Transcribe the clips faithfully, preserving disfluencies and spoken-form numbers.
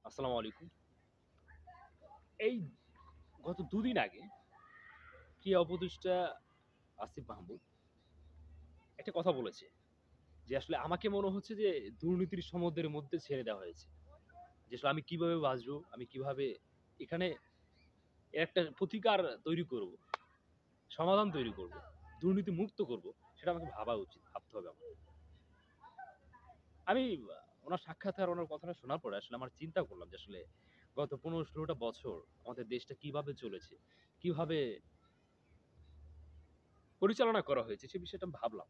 আসসালামু আলাইকুম। এই গত দুদিন আগে ক্রীড়া উপদেষ্টা আসিফ মাহমুদ একটা কথা বলেছে যে আসলে আমাকে মনে হচ্ছে যে দুর্নীতির সমুদ্রের মধ্যে ছেড়ে দেওয়া হয়েছে। যে আসলে আমি কিভাবে বাঁচবো, আমি কিভাবে এখানে এর একটা প্রতিকার তৈরি করব, সমাধান তৈরি করব, দুর্নীতি মুক্ত করব, সেটা আমাকে ভাবা উচিত, ভাবতে হবে আমার। আমি আ ওনার সাক্ষাৎকার, ওনার কথাটা শোনার পরে আসলে আমার চিন্তা করলাম যে আসলে গত পনেরো ষোলো টা বছর আমাদের দেশটা কিভাবে চলেছে, কিভাবে পরিচালনা করা হয়েছে সে বিষয়টা আমি ভাবলাম।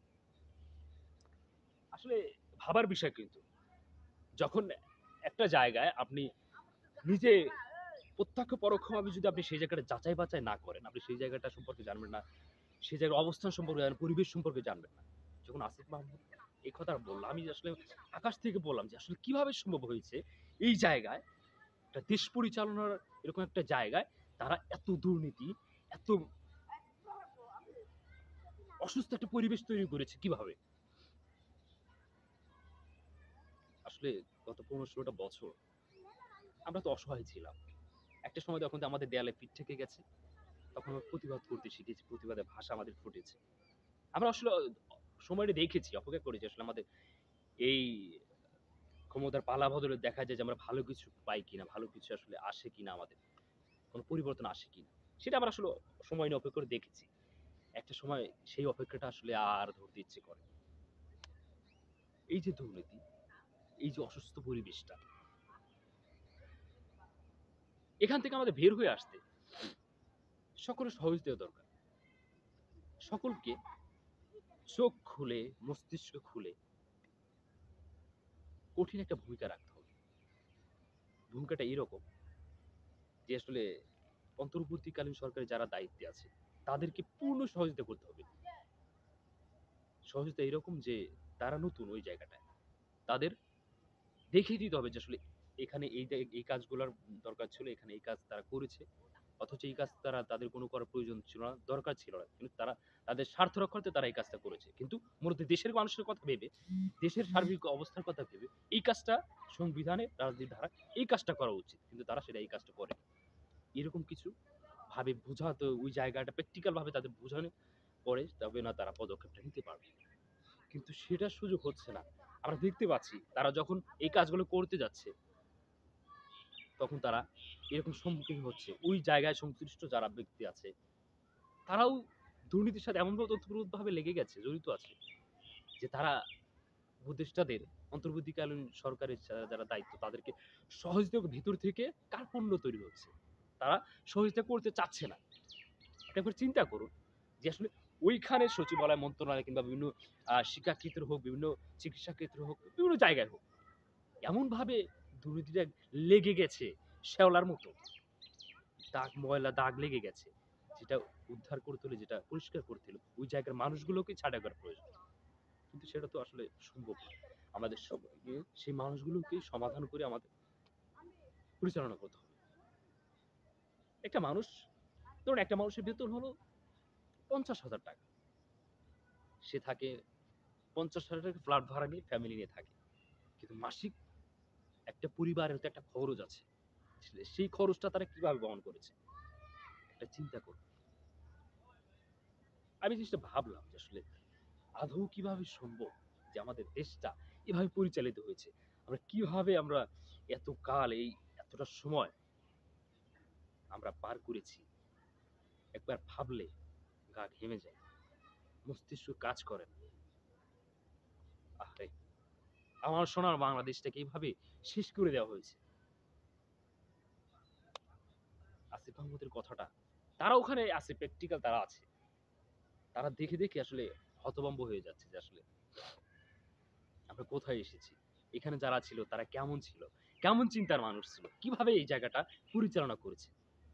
আসলে ভাবার বিষয় কিন্তু যখন একটা জায়গায় আপনি নিজে প্রত্যক্ষ পরোক্ষভাবে যদি আপনি সেই জায়গাটা যাচাই বাছাই না করেন, আপনি সেই জায়গাটা সম্পর্কে জানবেন না, সেই জায়গার অবস্থান সম্পর্কে জানবেন, পরিবেশ সম্পর্কে জানবেন না। যখন আসিফ মাহমুদ এই কথা বলল, আমি আসলে আকাশ থেকে বললাম যে আসলে কিভাবে সম্ভব হয়েছে এই জায়গায় একটা দেশ পরিচালনার এরকম একটা জায়গায় তারা এত দুর্নীতি, এত অসুস্থ একটা পরিবেশ তৈরি করেছে কিভাবে? আসলে গত পনেরো ষোলো টা বছর আমরা তো অসহায় ছিলাম। একটা সময় যখন আমাদের দেয়ালে পিঠ থেকে গেছে, তখন আমরা প্রতিবাদ করতে শিখেছি, প্রতিবাদের ভাষা আমাদের ফুটেছে। আমরা আসলে অ সময়টা দেখেছি, অপেক্ষা করেছি আসলে আমাদের এই ক্ষমতার পালা-বদলে দেখা যায় যে আমরা ভালো কিছু পাই কিনা, ভালো কিছু আসলে আসে কিনা আমাদের, কোন পরিবর্তন আসে কিনা। সেটা আমরা আসলে সময় নিয়ে অপেক্ষা করে দেখেছি। একটা সময় সেই অপেক্ষাটা আসলে আর ধরতে ইচ্ছে করে। এই যে দুর্নীতি, এই যে অসুস্থ পরিবেশটা, এখান থেকে আমাদের বের হয়ে আসতে সকলের সহযোগিতা দরকার। সকলকে চোখ খুলে, মস্তিষ্ক খুলে কঠিন একটা ভূমিকা রাখতে হবে। ভূমিকাটা এরকম যে আসলে অন্তর্বর্তীকালীন সরকারের যারা দায়িত্বে আছে তাদেরকে পূর্ণ সহযোগিতা করতে হবে। সহযোগিতা এরকম যে তারা নতুন ওই জায়গাটায়। তাদের দেখিয়ে দিতে হবে যে আসলে এখানে এই জায় এই কাজগুলার দরকার ছিল, এখানে এই কাজ তারা করেছে। অথচ এই কাজ তারা তাদের কোনো করার প্রয়োজন ছিল না, দরকার ছিল না। কিন্তু তারা তাদের স্বার্থ রক্ষার্থে তারা এই কাজটা করেছে। কিন্তু মূলত দেশের মানুষের কথা ভেবে, দেশের সার্বিক অবস্থার কথা ভেবে এই কাজটা সংবিধানে, রাজনীতির ধারায় এই কাজটা করা উচিত। কিন্তু তারা সেটা এই কাজটা করে। এরকম কিছু ভাবে বোঝাতে ওই জায়গাটা প্র্যাকটিক্যাল ভাবে তাদের বোঝানো পরে তবে না তারা পদক্ষেপটা নিতে পারবে। কিন্তু সেটার সুযোগ হচ্ছে না। আমরা দেখতে পাচ্ছি তারা যখন এই কাজগুলো করতে যাচ্ছে, তখন তারা এরকম সম্মুখীন হচ্ছে। ওই জায়গায় সংশ্লিষ্ট যারা ব্যক্তি আছে, তারাও দুর্নীতির সাথে এমনভাবে ওতপ্রোতভাবে লেগে গেছে, জড়িত আছে যে তারা উপদেষ্টাদের, অন্তর্বর্তীকালীন সরকারের যারা, যারা দায়িত্ব তাদেরকে সহযোগিতার ভিতর থেকে কার্পণ্য তৈরি হচ্ছে। তারা সহযোগিতা করতে চাচ্ছে না। আপনি একবার চিন্তা করুন যে আসলে ওইখানে সচিবালয়, মন্ত্রণালয় কিংবা বিভিন্ন আ শিক্ষা ক্ষেত্র হোক, বিভিন্ন চিকিৎসা ক্ষেত্র হোক, বিভিন্ন জায়গায় হোক, এমনভাবে দুর্নীতিটা লেগে গেছে শ্যাওলার মতো। দাগ, ময়লা দাগ লেগে গেছে। যেটা উদ্ধার করতে হলে, যেটা পরিষ্কার করতে হলে ওই জায়গার মানুষগুলোকেই ছাঁটাই করা প্রয়োজন। কিন্তু সেটা তো আসলে সম্ভব না। আমাদের সবাইকে সেই মানুষগুলোকেই সমাধান করে আমাদের পরিচালনা করতে হবে। একটা মানুষ, ধরুন একটা মানুষের বেতন হলো পঞ্চাশ হাজার টাকা। সে থাকে পঞ্চাশ হাজার টাকা ফ্ল্যাট ভাড়া নিয়ে ফ্যামিলি নিয়ে থাকে। কিন্তু মাসিক একটা পরিবারের তো একটা খরচ আছে। আসলে সেই খরচটা তারা কিভাবে বহন করেছে? একটা চিন্তা করুন। আমি জিনিসটা ভাবলাম যে আসলে আদৌ কিভাবে সম্ভব যে আমাদের দেশটা এভাবে পরিচালিত হয়েছে? আমরা কিভাবে আমরা এত কাল এই এতটা সময় আমরা পার করেছি? একবার ভাবলে গা ঘেমে যায়। মস্তিষ্ক কাজ করে না। আহারে! আমার সোনার বাংলাদেশটাকে এভাবে শেষ করে দেওয়া হয়েছে। আসিফ মাহমুদের কথাটা, তারা ওখানে আছে, প্র্যাকটিক্যাল তারা আছে। তারা দেখে, দেখে আসলে হতভম্ব হয়ে যাচ্ছে যে আসলে আমরা কোথায় এসেছি? এখানে যারা ছিল তারা কেমন ছিল? কেমন চিন্তার মানুষ ছিল? কিভাবে এই জায়গাটা পরিচালনা করেছে?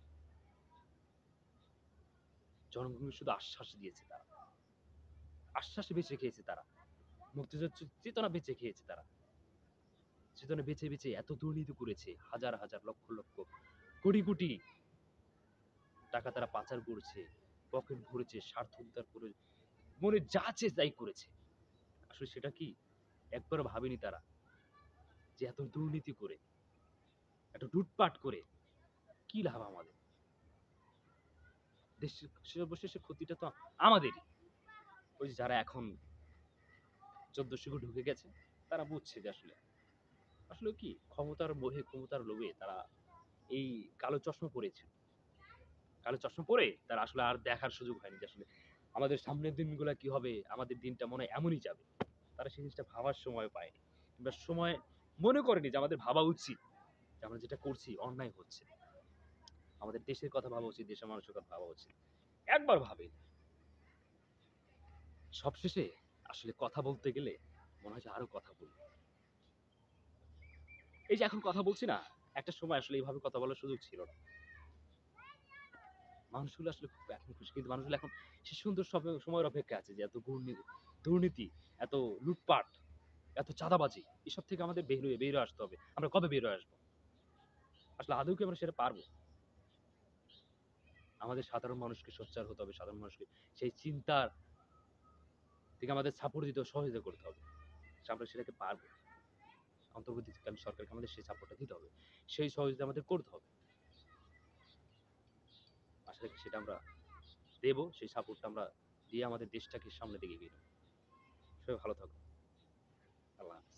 জনগণকে শুধু আশ্বাস দিয়েছে তারা। আশ্বাসে বেঁচে খেয়েছে তারা। মুক্তিযুদ্ধ চেতনা বেঁচে খেয়েছে তারা। চেতনা বেঁচে, বেঁচে এত দুর্নীতি করেছে। হাজার, হাজার লক্ষ, লক্ষ কোটি, কোটি টাকা তারা পাচার করেছে, পকেট ভরেছে, স্বার্থ উদ্ধার করে মনে যা চেয়ে তাই করেছে। আসলে সেটা কি একবারও ভাবেনি তারা যে এত দুর্নীতি করে একটা এত লুটপাট করে কি লাভ আমাদের? দেশের সর্বশেষে ক্ষতিটা তো আমাদেরই। ওই যে যারা এখন চোদ্দ শিখে ঢুকে গেছে, তারা বুঝছে যে আসলে আসলে কি ক্ষমতার মোহে, ক্ষমতার লোভে তারা এই কালো চশমা পড়েছে। কালো চশমা পরে তারা আসলে আর দেখার সুযোগ হয়নি যে আসলে আমাদের সামনের দিনগুলা কি হবে, আমাদের দিনটা মনে হয় এমনই যাবে। তারা সেই জিনিসটা ভাবার সময় পায়নি। কিংবা সময় মনে করেনি যে আমাদের ভাবা উচিত যে আমরা যেটা করছি অন্যায় হচ্ছে। আমাদের দেশের কথা ভাবা উচিত, দেশের মানুষের কথা ভাবা উচিত। একবার ভাবেনি। সবশেষে আসলে কথা বলতে গেলে মনে হয় যে আরো কথা বলব। এই যে এখন কথা বলছি না, একটা সময় আসলে এভাবে কথা বলার সুযোগ ছিল না। মানুষগুলো আসলে খুব এখন খুশি। কিন্তু মানুষগুলো এখন সে সুন্দর সব সময়ের অপেক্ষায় আছে যে এত ঘূর্ণি দুর্নীতি, এত লুটপাট, এত চাঁদাবাজি এসব থেকে আমাদের বের হয়ে বের হয়ে আসতে হবে। আমরা কবে বের হয়ে আসবো? আসলে আদৌ কি আমরা সেটা পারবো? আমাদের সাধারণ মানুষকে সোচ্চার হতে হবে। সাধারণ মানুষকে সেই চিন্তার থেকে আমাদের সাপোর্ট দিতে সহযোগিতা করতে হবে। আমরা সেটাকে পারবো। অন্তর্বর্তীকালীন সরকারকে আমাদের সেই সাপোর্টটা দিতে হবে। সেই সহযোগিতা আমাদের করতে হবে। আসলে সেটা আমরা দেব। সেই সাপোর্টটা আমরা দিয়ে আমাদের দেশটাকে সামনের দিকে এগিয়ে নেব। সবাই ভালো থাকুন। আল্লাহ হাফেজ।